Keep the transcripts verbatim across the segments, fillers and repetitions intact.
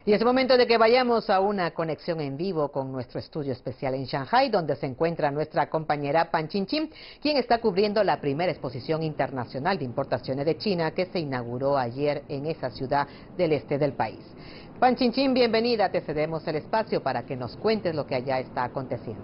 Y es momento de que vayamos a una conexión en vivo con nuestro estudio especial en Shanghái, donde se encuentra nuestra compañera Pan Chin-chin, quien está cubriendo la primera exposición internacional de importaciones de China que se inauguró ayer en esa ciudad del este del país. Pan Chin-chin, bienvenida, te cedemos el espacio para que nos cuentes lo que allá está aconteciendo.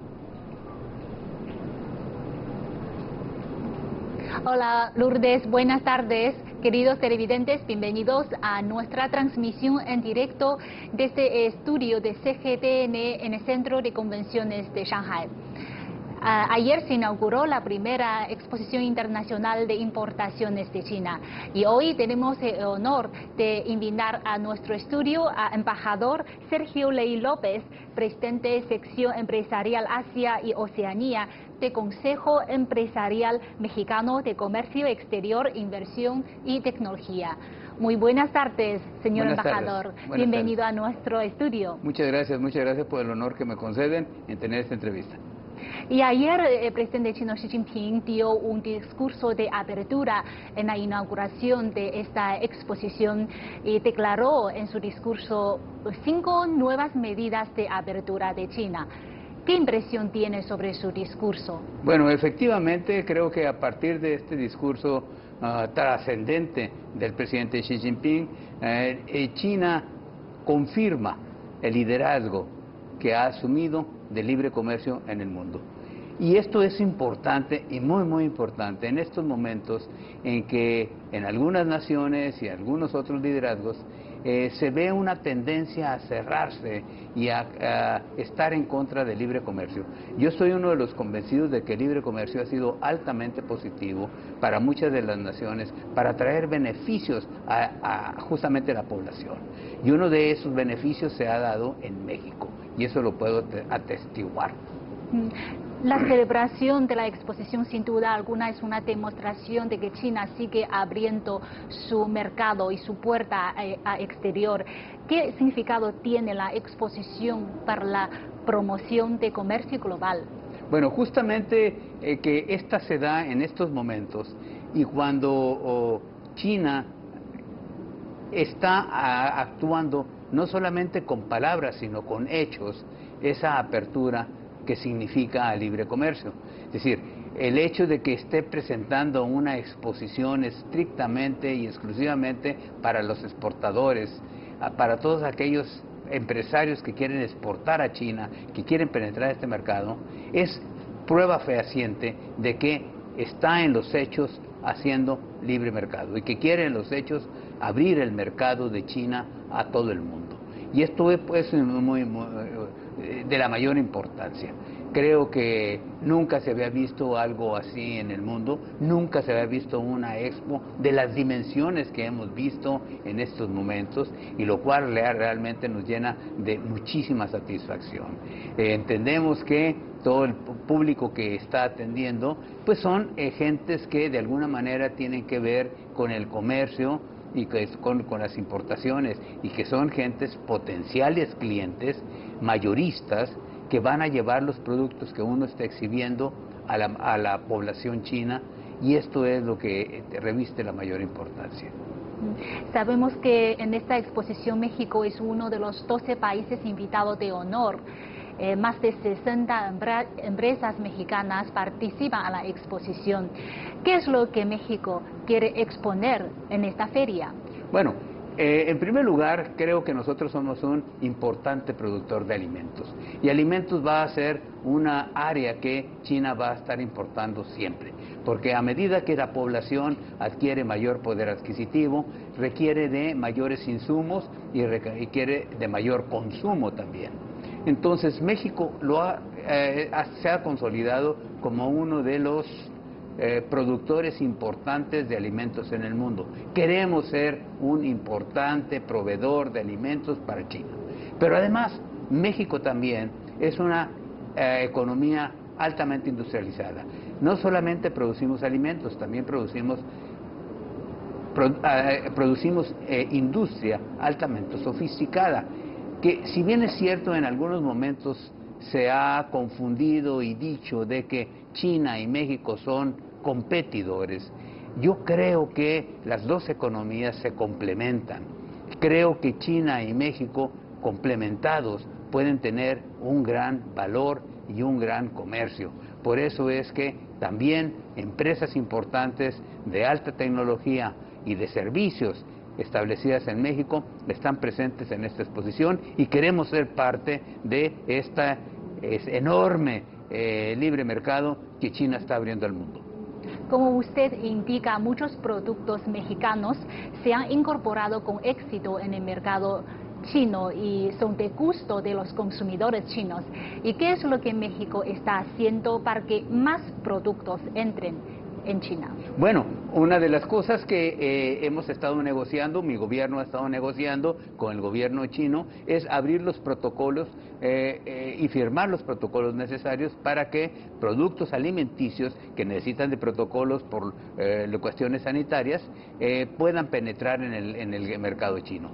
Hola Lourdes, buenas tardes. Queridos televidentes, bienvenidos a nuestra transmisión en directo desde el estudio de C G T N en el Centro de Convenciones de Shanghái. Uh, ayer se inauguró la primera exposición internacional de importaciones de China y hoy tenemos el honor de invitar a nuestro estudio a embajador Sergio Ley López, presidente de sección empresarial Asia y Oceanía de Consejo Empresarial Mexicano de Comercio Exterior, Inversión y Tecnología. Muy buenas tardes, señor buenas embajador. Tardes. Buenas Bienvenido tardes. a nuestro estudio. Muchas gracias, muchas gracias por el honor que me conceden en tener esta entrevista. Y ayer el presidente chino Xi Jinping dio un discurso de apertura en la inauguración de esta exposición y declaró en su discurso cinco nuevas medidas de apertura de China. ¿Qué impresión tiene sobre su discurso? Bueno, efectivamente creo que a partir de este discurso uh, trascendente del presidente Xi Jinping, eh, China confirma el liderazgo que ha asumido de libre comercio en el mundo. Y esto es importante y muy muy importante en estos momentos en que en algunas naciones y algunos otros liderazgos eh, se ve una tendencia a cerrarse y a, a estar en contra del libre comercio. Yo soy uno de los convencidos de que el libre comercio ha sido altamente positivo para muchas de las naciones, para traer beneficios a, a justamente a la población. Y uno de esos beneficios se ha dado en México, y eso lo puedo atestiguar. La celebración de la exposición sin duda alguna es una demostración de que China sigue abriendo su mercado y su puerta a, a exterior. ¿Qué significado tiene la exposición para la promoción de comercio global? Bueno, justamente eh, que esta se da en estos momentos y cuando oh, China está a, actuando no solamente con palabras sino con hechos, esa apertura que significa libre comercio. Es decir, el hecho de que esté presentando una exposición estrictamente y exclusivamente para los exportadores, para todos aquellos empresarios que quieren exportar a China, que quieren penetrar este mercado, es prueba fehaciente de que está en los hechos haciendo libre mercado y que quiere en los hechos abrir el mercado de China a todo el mundo. Y esto es pues, muy, muy, de la mayor importancia. Creo que nunca se había visto algo así en el mundo, nunca se había visto una expo de las dimensiones que hemos visto en estos momentos, y lo cual realmente nos llena de muchísima satisfacción. Eh, entendemos que todo el público que está atendiendo, pues son eh, gentes que de alguna manera tienen que ver con el comercio, y que es con, con las importaciones, y que son gentes potenciales clientes, mayoristas, que van a llevar los productos que uno está exhibiendo a la, a la población china, y esto es lo que reviste la mayor importancia. Sabemos que en esta exposición México es uno de los doce países invitados de honor. Eh, más de sesenta empresas mexicanas participan en la exposición. ¿Qué es lo que México quiere exponer en esta feria? Bueno, eh, en primer lugar, creo que nosotros somos un importante productor de alimentos. Y alimentos va a ser una área que China va a estar importando siempre. Porque a medida que la población adquiere mayor poder adquisitivo, requiere de mayores insumos y requiere de mayor consumo también. Entonces México lo ha, eh, se ha consolidado como uno de los eh, productores importantes de alimentos en el mundo. Queremos ser un importante proveedor de alimentos para China. Pero además México también es una eh, economía altamente industrializada. No solamente producimos alimentos, también producimos Pro, eh, producimos eh, industria altamente sofisticada, que si bien es cierto en algunos momentos se ha confundido y dicho de que China y México son competidores, yo creo que las dos economías se complementan. Creo que China y México, complementados, pueden tener un gran valor y un gran comercio. Por eso es que también empresas importantes de alta tecnología y de servicios establecidas en México están presentes en esta exposición y queremos ser parte de este enorme eh, libre mercado que China está abriendo al mundo. Como usted indica, muchos productos mexicanos se han incorporado con éxito en el mercado chino y son de gusto de los consumidores chinos. ¿Y qué es lo que México está haciendo para que más productos entren en China? Bueno, una de las cosas que eh, hemos estado negociando, mi gobierno ha estado negociando con el gobierno chino, es abrir los protocolos eh, eh, y firmar los protocolos necesarios para que productos alimenticios que necesitan de protocolos por eh, cuestiones sanitarias eh, puedan penetrar en el, en el mercado chino.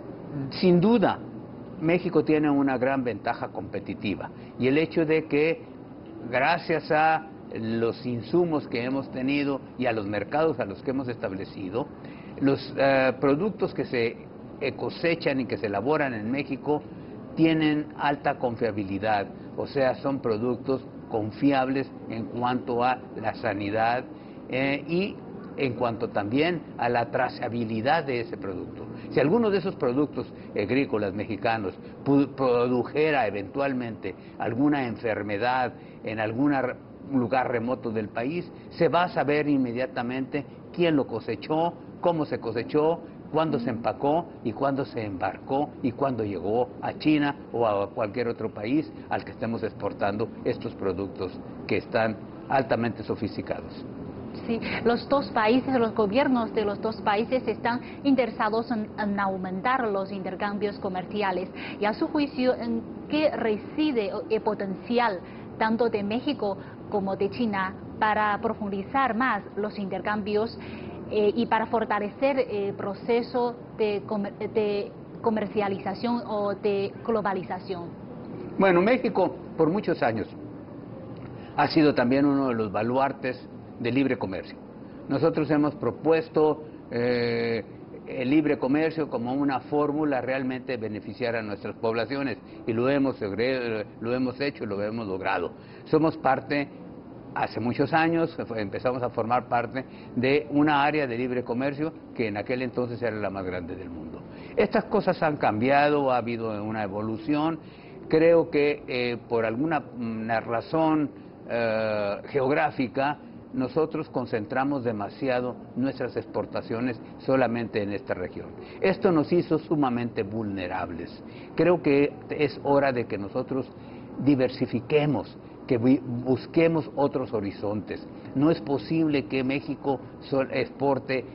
Sin duda, México tiene una gran ventaja competitiva y el hecho de que gracias a los insumos que hemos tenido y a los mercados a los que hemos establecido, los uh, productos que se cosechan y que se elaboran en México tienen alta confiabilidad, o sea, son productos confiables en cuanto a la sanidad eh, y en cuanto también a la trazabilidad de ese producto. Si alguno de esos productos agrícolas mexicanos produjera eventualmente alguna enfermedad en algún lugar remoto del país, se va a saber inmediatamente quién lo cosechó, cómo se cosechó, cuándo se empacó y cuándo se embarcó y cuándo llegó a China o a cualquier otro país al que estemos exportando estos productos que están altamente sofisticados. Sí, los dos países, los gobiernos de los dos países están interesados en, en aumentar los intercambios comerciales. Y a su juicio, ¿en qué reside el potencial tanto de México como de China para profundizar más los intercambios eh, y para fortalecer el proceso de, comer, de comercialización o de globalización? Bueno, México por muchos años ha sido también uno de los baluartes de libre comercio. Nosotros hemos propuesto eh, el libre comercio como una fórmula realmente beneficiar a nuestras poblaciones y lo hemos, lo hemos hecho y lo hemos logrado. Somos parte, hace muchos años empezamos a formar parte de una área de libre comercio que en aquel entonces era la más grande del mundo. Estas cosas han cambiado, ha habido una evolución. Creo que eh, por alguna una razón eh, geográfica nosotros concentramos demasiado nuestras exportaciones solamente en esta región. Esto nos hizo sumamente vulnerables. Creo que es hora de que nosotros diversifiquemos, que busquemos otros horizontes. No es posible que México exporte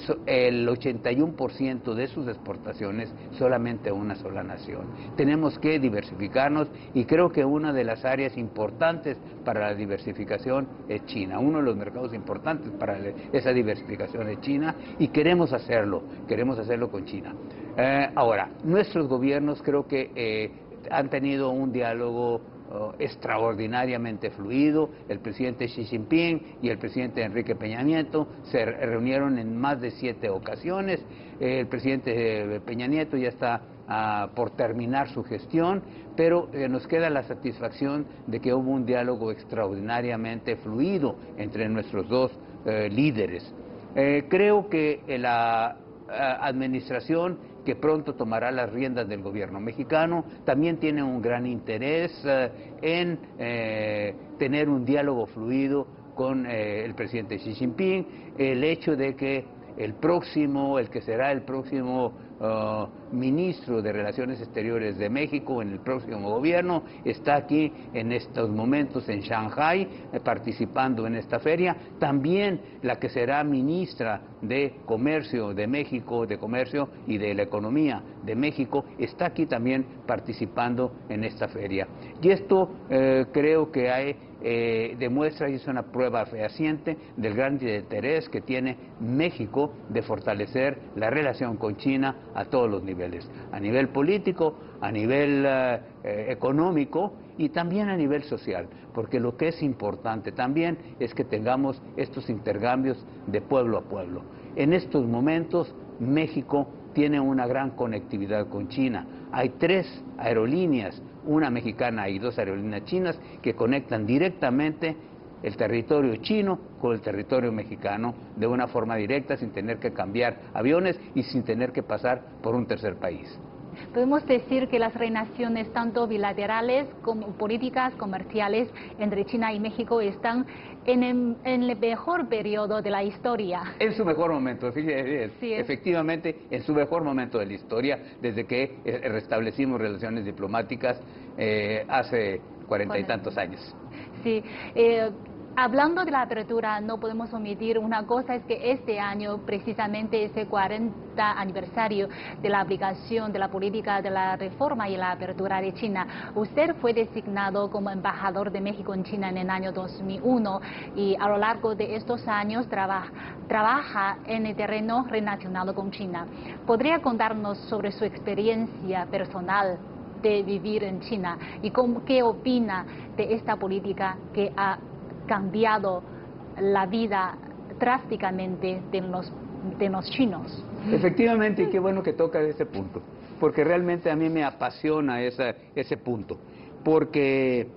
el ochenta y uno por ciento de sus exportaciones solamente a una sola nación. Tenemos que diversificarnos y creo que una de las áreas importantes para la diversificación es China. Uno de los mercados importantes para esa diversificación es China y queremos hacerlo, queremos hacerlo con China. Eh, ahora, nuestros gobiernos creo que eh, han tenido un diálogo Uh, extraordinariamente fluido. El presidente Xi Jinping y el presidente Enrique Peña Nieto se reunieron en más de siete ocasiones. Eh, el presidente Peña Nieto ya está uh, por terminar su gestión, pero eh, nos queda la satisfacción de que hubo un diálogo extraordinariamente fluido entre nuestros dos eh, líderes. Eh, creo que la uh, administración que pronto tomará las riendas del gobierno mexicano, también tiene un gran interés eh, en eh, tener un diálogo fluido con eh, el presidente Xi Jinping. El hecho de que el próximo, el que será el próximo uh, ministro de Relaciones Exteriores de México en el próximo gobierno, está aquí en estos momentos en Shanghai, eh, participando en esta feria. También la que será ministra de Comercio de México, de Comercio y de la Economía de México, está aquí también participando en esta feria. Y esto eh, creo que hay Eh, demuestra y es una prueba fehaciente del gran interés que tiene México de fortalecer la relación con China a todos los niveles, a nivel político, a nivel eh, eh, económico y también a nivel social, porque lo que es importante también es que tengamos estos intercambios de pueblo a pueblo. En estos momentos México tiene una gran conectividad con China. Hay tres aerolíneas, una mexicana y dos aerolíneas chinas, que conectan directamente el territorio chino con el territorio mexicano de una forma directa, sin tener que cambiar aviones y sin tener que pasar por un tercer país. Podemos decir que las relaciones tanto bilaterales como políticas comerciales entre China y México están en el, en el mejor periodo de la historia. En su mejor momento, fíjese, sí, es. efectivamente, en su mejor momento de la historia, desde que eh, restablecimos relaciones diplomáticas eh, hace cuarenta y tantos años. Sí, eh, hablando de la apertura, no podemos omitir una cosa, es que este año precisamente es el cuarenta aniversario de la aplicación de la política de la reforma y la apertura de China. Usted fue designado como embajador de México en China en el año dos mil uno y a lo largo de estos años trabaja, trabaja en el terreno relacionado con China. ¿Podría contarnos sobre su experiencia personal de vivir en China y cómo, qué opina de esta política que ha cambiado la vida drásticamente de los, de los chinos? Efectivamente, y qué bueno que toca ese punto, porque realmente a mí me apasiona esa, ese punto, porque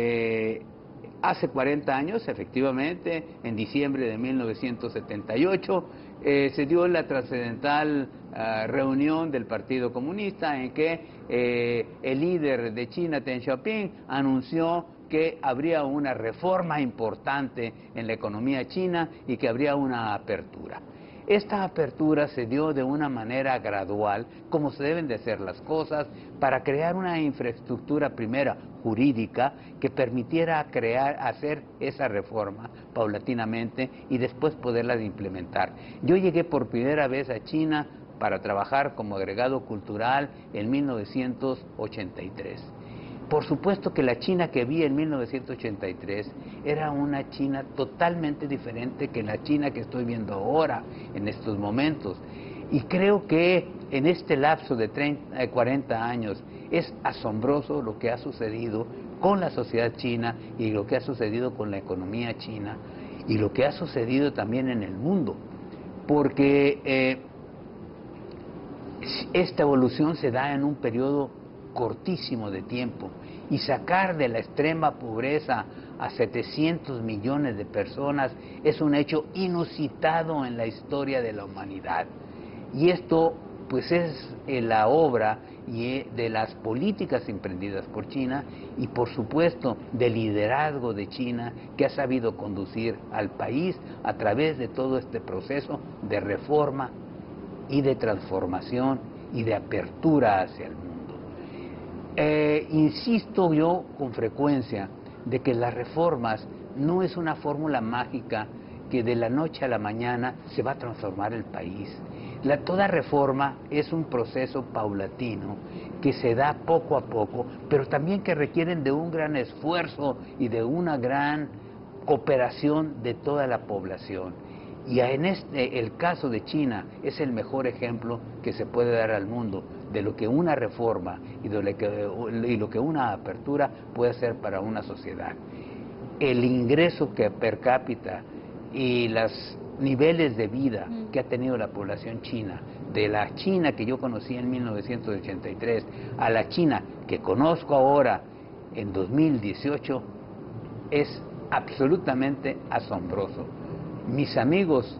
eh, hace cuarenta años, efectivamente, en diciembre de mil novecientos setenta y ocho, eh, se dio la trascendental uh, reunión del Partido Comunista en que eh, el líder de China, Deng Xiaoping, anunció que habría una reforma importante en la economía china y que habría una apertura. Esta apertura se dio de una manera gradual, como se deben de hacer las cosas, para crear una infraestructura primera jurídica que permitiera crear, hacer esa reforma paulatinamente y después poderla implementar. Yo llegué por primera vez a China para trabajar como agregado cultural en mil novecientos ochenta y tres. Por supuesto que la China que vi en mil novecientos ochenta y tres era una China totalmente diferente que la China que estoy viendo ahora, en estos momentos. Y creo que en este lapso de treinta, cuarenta años es asombroso lo que ha sucedido con la sociedad china y lo que ha sucedido con la economía china y lo que ha sucedido también en el mundo. Porque eh, esta evolución se da en un periodo cortísimo de tiempo, y sacar de la extrema pobreza a setecientos millones de personas es un hecho inusitado en la historia de la humanidad. Y esto pues es eh, la obra y, eh, de las políticas emprendidas por China y por supuesto del liderazgo de China, que ha sabido conducir al país a través de todo este proceso de reforma y de transformación y de apertura hacia el mundo. Eh, insisto yo con frecuencia de que las reformas no es una fórmula mágica que de la noche a la mañana se va a transformar el país. La, toda reforma es un proceso paulatino que se da poco a poco, pero también que requieren de un gran esfuerzo y de una gran cooperación de toda la población. Y en este, el caso de China es el mejor ejemplo que se puede dar al mundo de lo que una reforma y, de lo, que, y lo que una apertura puede hacer para una sociedad. El ingreso que per cápita y los niveles de vida que ha tenido la población china, de la China que yo conocí en mil novecientos ochenta y tres a la China que conozco ahora en dos mil dieciocho, es absolutamente asombroso. Mis amigos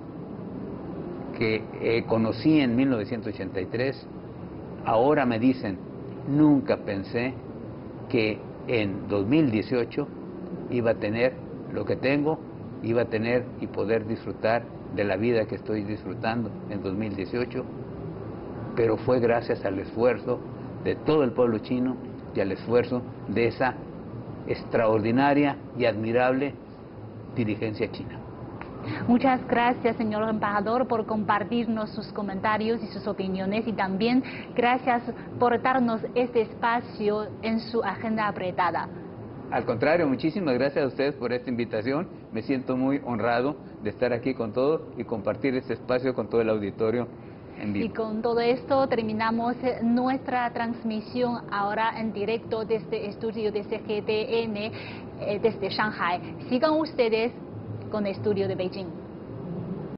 que eh, conocí en mil novecientos ochenta y tres, ahora me dicen, nunca pensé que en dos mil dieciocho iba a tener lo que tengo, iba a tener y poder disfrutar de la vida que estoy disfrutando en dos mil dieciocho, pero fue gracias al esfuerzo de todo el pueblo chino y al esfuerzo de esa extraordinaria y admirable dirigencia china. Muchas gracias, señor embajador, por compartirnos sus comentarios y sus opiniones, y también gracias por darnos este espacio en su agenda apretada. Al contrario, muchísimas gracias a ustedes por esta invitación. Me siento muy honrado de estar aquí con todos y compartir este espacio con todo el auditorio en vivo. Y con todo esto terminamos nuestra transmisión ahora en directo desde el estudio de C G T N eh, desde Shanghai. Sigan ustedes con el estudio de Beijing.